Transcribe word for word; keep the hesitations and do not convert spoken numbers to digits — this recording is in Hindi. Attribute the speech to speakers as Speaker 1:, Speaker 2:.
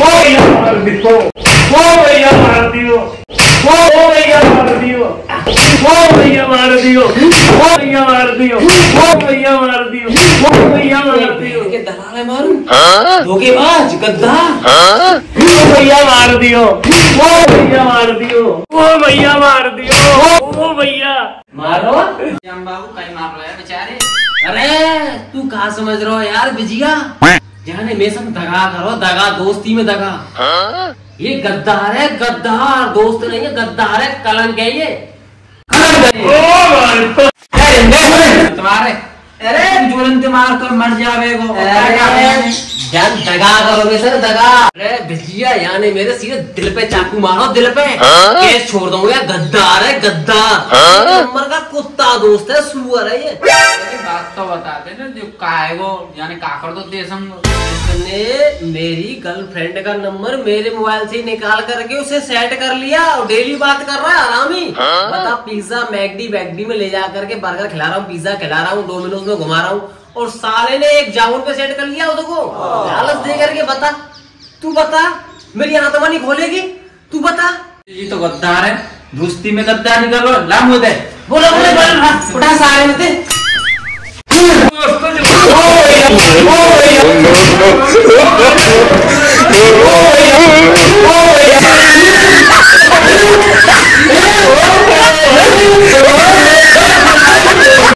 Speaker 1: वो भैया मार दियो, वो भैया मार दियो, वो भैया मार दियो, वो भैया मार दियो, वो भैया मार दियो, वो भैया मार दियो, वो भैया मार दियो।
Speaker 2: के दलाल मारूं? धोखेबाज, गद्दार।
Speaker 1: वो भैया मार दियो, वो भैया मार दियो, वो भैया मार दियो, वो भैया
Speaker 2: मारो। बाबू कहीं मार रहा है बेचारे। अरे तू कहा समझ रहा हो यार बिजिया, जाने में सब दगा करो, दगा दोस्ती में दगा। ये गद्दार है, गद्दार दोस्त नहीं है, गद्दार है, कलंक है ये। तुम्हारे अरे ज्वलंत मार कर मर जावेगो। जान दगा करोगे सर, दगा। अरे बिजिया यानी मेरे सीधे दिल पे चाकू मारो, दिल पे केस छोड़ दूंगा। गद्दार है, गद्दार नंबर का कुत्ता दोस्त है, सुअर है ये।
Speaker 3: बात तो बताते ना जो काहेगो यानी काकर तो देसम।
Speaker 2: इसने मेरी गर्लफ्रेंड का नंबर मेरे मोबाइल से निकाल करके उसे सेट कर लिया और डेली बात कर रहा है आरामी। बता पिज्जा मैगडी वैगडी में ले जा करके बर्गर खिला रहा हूँ, पिज्जा खिला रहा हूँ, डोमिनोज में घुमा रहा हूँ, और साले ने एक जामुन पे सेट कर लिया उसको लालच दे करके। बता तू बता, मेरी आत्मा नहीं खोलेगी? तू बता।
Speaker 3: ये तो गद्दार है, दोस्ती में गद्दारी कर लो। लाम हो दे
Speaker 2: बोला बोले बोल उठा सारे में थे।
Speaker 1: Oh,